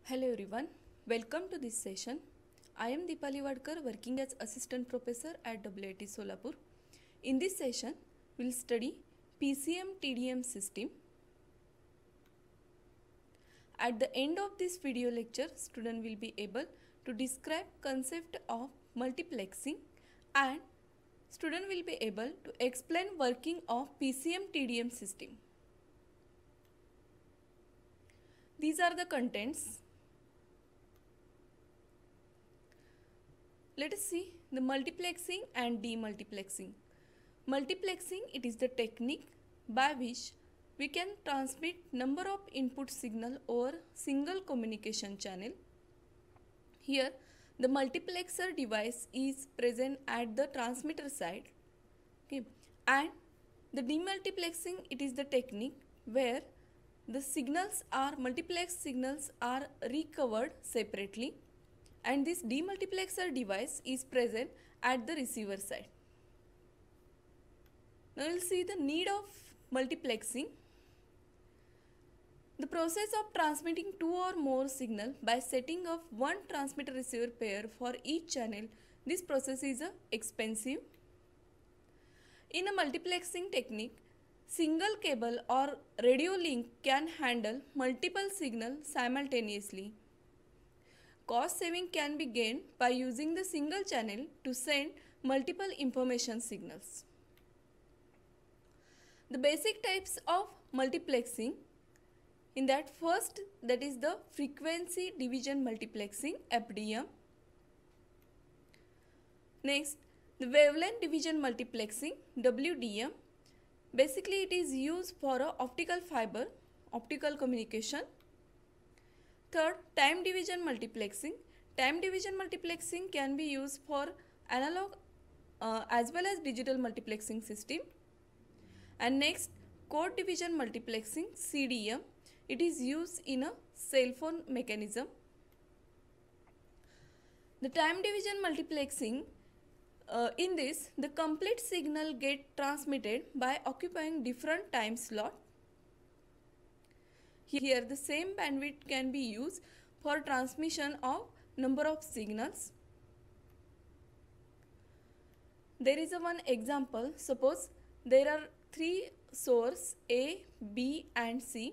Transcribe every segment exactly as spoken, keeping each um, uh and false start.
Hello everyone, welcome to this session. I am Dipali Wadkar, working as Assistant Professor at W I T Solapur. In this session, we will study P C M T D M System. At the end of this video lecture, student will be able to describe concept of multiplexing and student will be able to explain working of P C M T D M system. These are the contents. Let us see the multiplexing and demultiplexing. Multiplexing, it is the technique by which we can transmit number of input signal over single communication channel. Here the multiplexer device is present at the transmitter side. Okay. And the demultiplexing, it is the technique where the signals are multiplex signals are recovered separately, and this demultiplexer device is present at the receiver side. Now we will see the need of multiplexing. The process of transmitting two or more signal by setting up one transmitter receiver pair for each channel, this process is uh, expensive. In a multiplexing technique, single cable or radio link can handle multiple signals simultaneously. Cost saving can be gained by using the single channel to send multiple information signals. The basic types of multiplexing, in that first, that is the frequency division multiplexing, F D M. Next, the wavelength division multiplexing, W D M. Basically it is used for a optical fiber, optical communication. Third, time division multiplexing. Time division multiplexing can be used for analog uh, as well as digital multiplexing system. And next, code division multiplexing, C D M. It is used in a cell phone mechanism. The time division multiplexing, uh, in this the complete signal get transmitted by occupying different time slot. Here the same bandwidth can be used for transmission of number of signals. There is a one example. Suppose there are three sources A, B and C.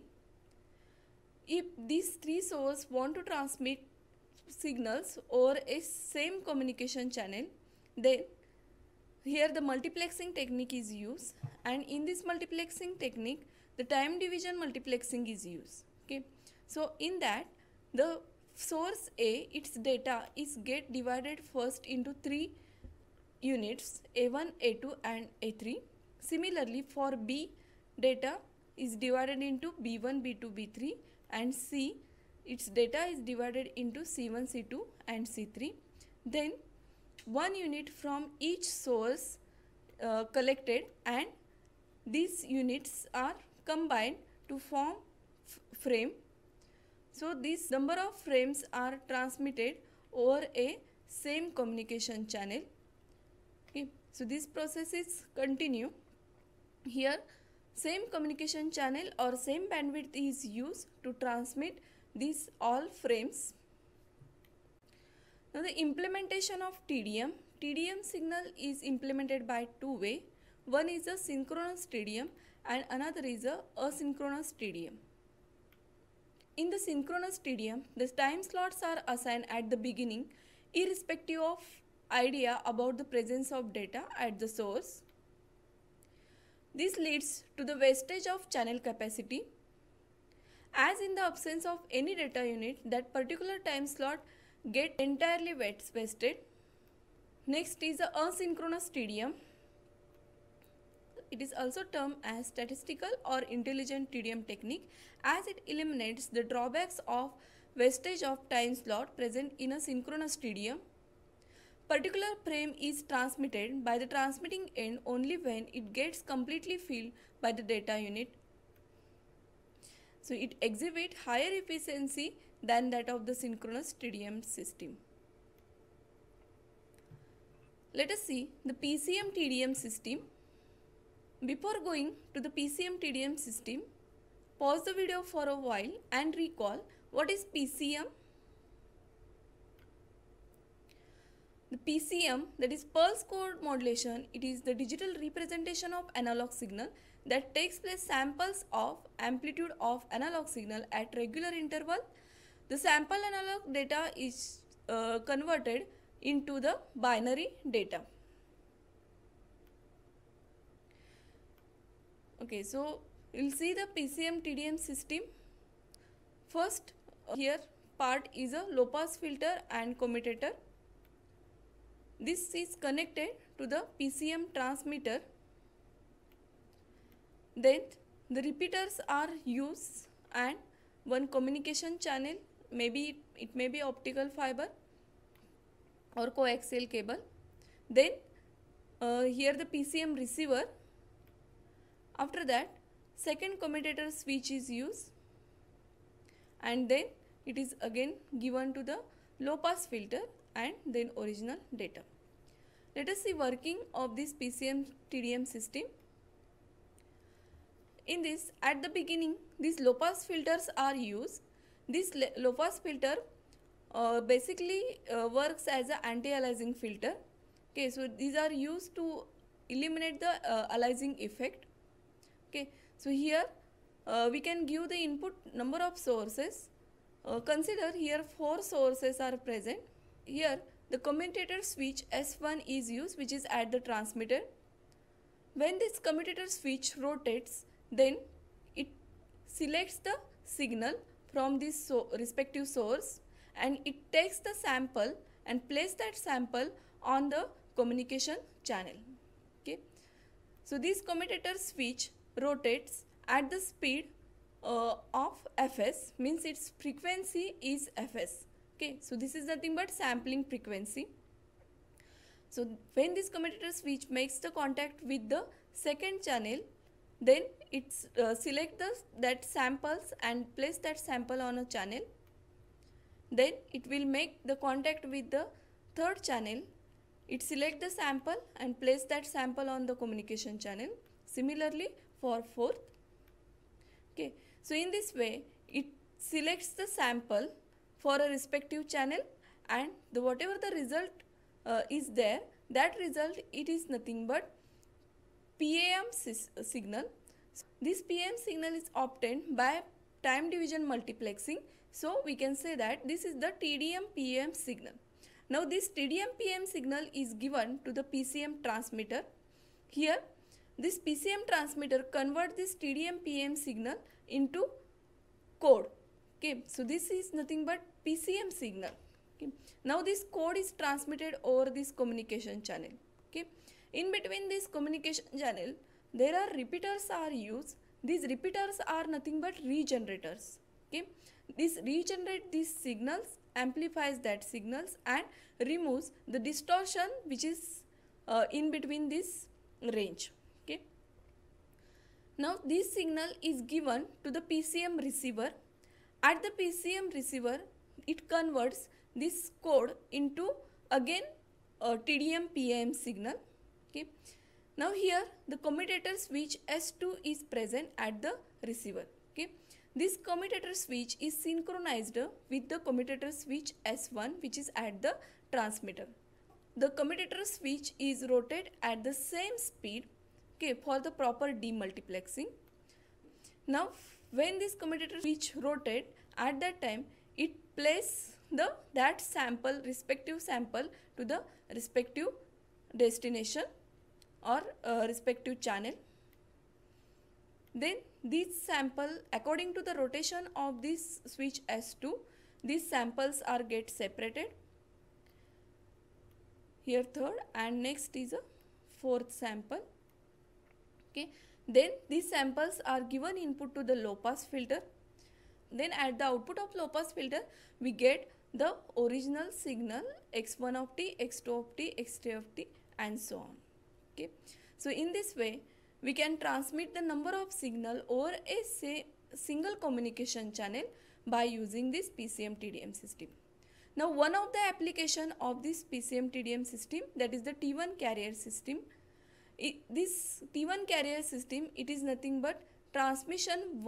If these three sources want to transmit signals over a same communication channel, then here the multiplexing technique is used, and in this multiplexing technique the time division multiplexing is used. Okay, so in that the source A, its data is get divided first into three units, A one, A two and A three. Similarly for B, data is divided into B one, B two, B three, and C, its data is divided into C one, C two and C three. Then one unit from each source uh, collected, and these units are combined to form frame. So this number of frames are transmitted over a same communication channel. Okay. So this process is continue. Here same communication channel or same bandwidth is used to transmit these all frames. Now the implementation of T D M. T D M signal is implemented by two way. One is a synchronous T D M and another is a asynchronous T D M. In the synchronous T D M, the time slots are assigned at the beginning irrespective of idea about the presence of data at the source. This leads to the wastage of channel capacity. As in the absence of any data unit, that particular time slot get entirely wasted. Next is the asynchronous T D M. It is also termed as statistical or intelligent T D M technique, as it eliminates the drawbacks of wastage of time slot present in a synchronous T D M. Particular frame is transmitted by the transmitting end only when it gets completely filled by the data unit. So it exhibits higher efficiency than that of the synchronous T D M system. Let us see the P C M T D M system. Before going to the P C M T D M system, pause the video for a while and recall what is P C M The P C M, that is pulse code modulation, it is the digital representation of analog signal that takes place samples of amplitude of analog signal at regular interval. The sample analog data is uh, converted into the binary data. Okay, so we'll see the P C M T D M system. First, uh, here part is a low pass filter and commutator. This is connected to the P C M transmitter. Then the repeaters are used and one communication channel, maybe it may be optical fiber or coaxial cable. Then uh, here the P C M receiver. After that, second commutator switch is used, and then it is again given to the low pass filter and then original data. Let us see working of this P C M T D M system. In this, at the beginning, these low pass filters are used. This low pass filter uh, basically uh, works as an anti-aliasing filter. Okay, so these are used to eliminate the uh, aliasing effect. Okay, so here uh, we can give the input number of sources. Uh, consider here four sources are present. Here the commutator switch S one is used, which is at the transmitter. When this commutator switch rotates, then it selects the signal from this so respective source and it takes the sample and place that sample on the communication channel. Okay, so this commutator switch rotates at the speed uh, of Fs, means its frequency is Fs. Okay, so this is nothing but sampling frequency. So when this commutator switch makes the contact with the second channel, then it uh, select the that samples and place that sample on a channel. Then it will make the contact with the third channel. It select the sample and place that sample on the communication channel. Similarly for fourth. Okay, so in this way it selects the sample for a respective channel, and the whatever the result uh, is there, that result it is nothing but P A M signal. This P A M signal is obtained by time division multiplexing. So we can say that this is the T D M P A M signal. Now this T D M P A M signal is given to the P C M transmitter. Here this P C M transmitter converts this T D M P A M signal into code. Okay, so this is nothing but P C M signal. Okay, now this code is transmitted over this communication channel. Okay, in between this communication channel, there are repeaters are used. These repeaters are nothing but regenerators. Okay, this regenerate these signals, amplifies that signals and removes the distortion which is uh, in between this range. Okay, now this signal is given to the P C M receiver. At the P C M receiver, it converts this code into again a T D M P A M signal. Okay, now here the commutator switch S two is present at the receiver. Okay, this commutator switch is synchronized with the commutator switch S one, which is at the transmitter. The commutator switch is rotated at the same speed, okay, for the proper demultiplexing. Now when this commutator switch rotate, at that time it places the that sample respective sample to the respective destination or uh, respective channel. Then this sample, according to the rotation of this switch S two, these samples are get separated. Here third, and next is a fourth sample. Okay, then these samples are given input to the low pass filter. Then at the output of low pass filter, we get the original signal x one of t, x two of t, x three of t, and so on. Okay, so in this way we can transmit the number of signal over a say single communication channel by using this P C M T D M system. Now one of the application of this P C M T D M system, that is the T one carrier system. It, this T one carrier system, it is nothing but transmission one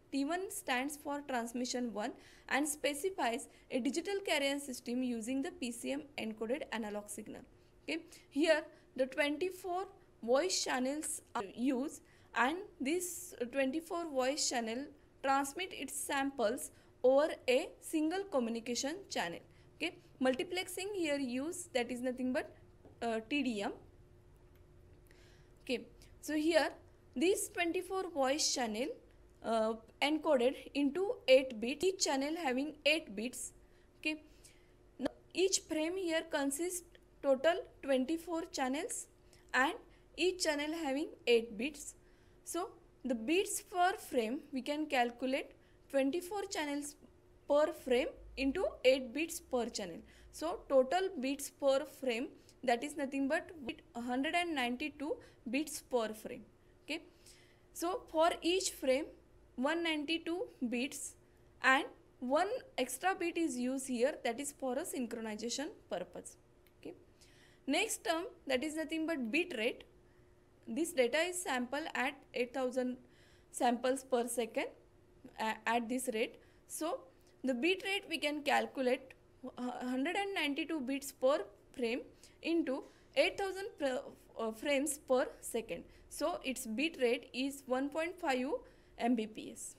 T one stands for transmission one and specifies a digital carrier system using the P C M encoded analog signal. Okay, here the twenty-four voice channels are used, and this twenty-four voice channel transmit its samples over a single communication channel. Okay, multiplexing here used, that is nothing but uh, T D M. Okay, so here this twenty-four voice channel uh, encoded into eight bits, each channel having eight bits. Okay, now each frame here consists total twenty-four channels and each channel having eight bits. So the bits per frame, we can calculate twenty-four channels per frame into eight bits per channel. So total bits per frame, that is nothing but one hundred ninety-two bits per frame. Okay, so for each frame one hundred ninety-two bits and one extra bit is used here, that is for a synchronization purpose. Okay, next term, that is nothing but bit rate. This data is sampled at eight thousand samples per second uh, at this rate. So the bit rate we can calculate one hundred ninety-two bits per frame into eight thousand uh, frames per second. So its bit rate is one point five megabits per second.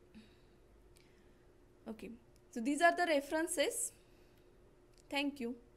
Okay, so these are the references. Thank you.